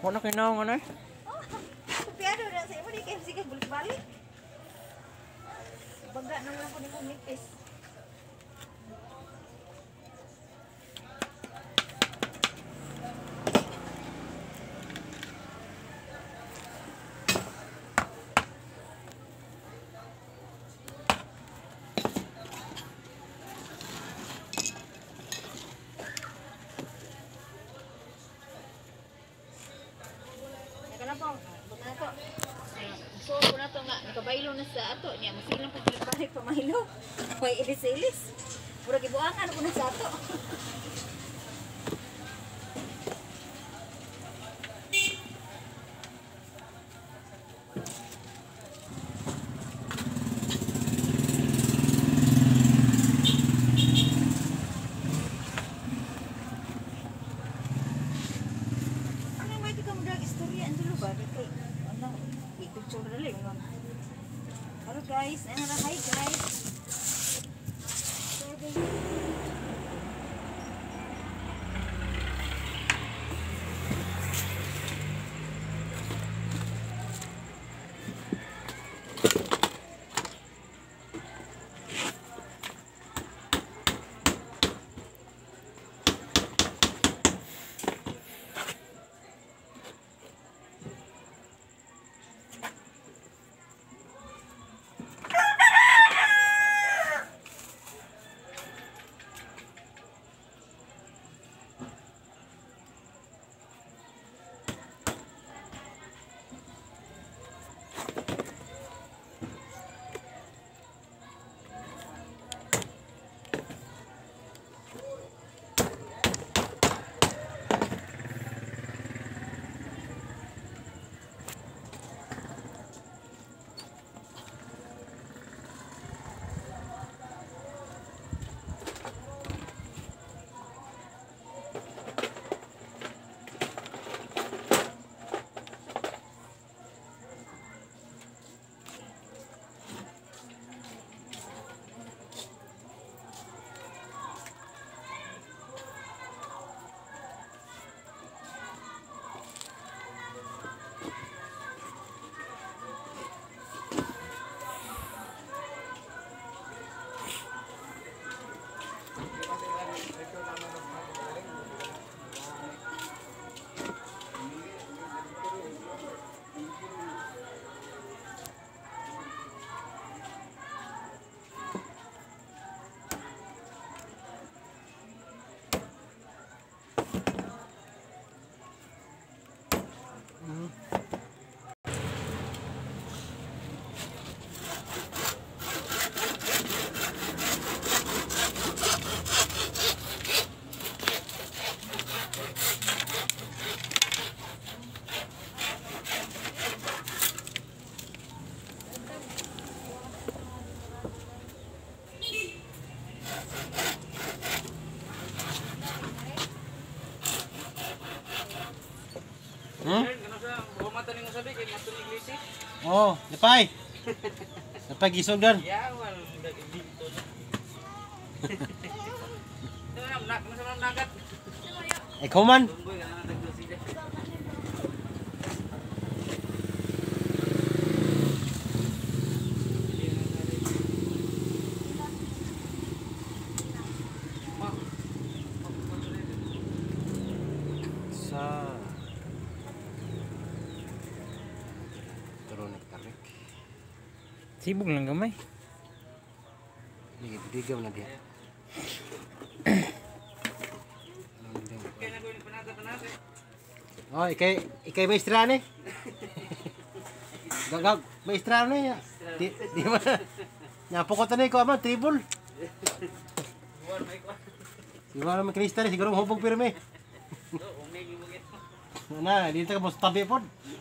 Wala na kinaw nga na eh. Oh, piano na sa imo di kay sige balik-balik. Baga naman ako ni kumipis. So, na to nga, nakabaylo na sa ato. Niya, masilang pagkilipalik pamahilo. May ilis-ilis. Pura gibuangan ako na sa ato. Ano may ito ka mo drag istorya? Ang dulo ba? Ano? Picture na lang. Hello guys. Ano na? Hi guys. Oh, Lepay. Lepay gisog dan. Ya, wal udah dito. Nak masam nagat. Ikaw man. Sa Sibuk lang gamay. Digam na dia. Oh, ikay maestra ni. Gagag maestra ni ya. Di mana? Nyapo ko tanay ko ama tribul. Siguro may kristal siguro hubog pirme. Na, dito ka mo tabi pod.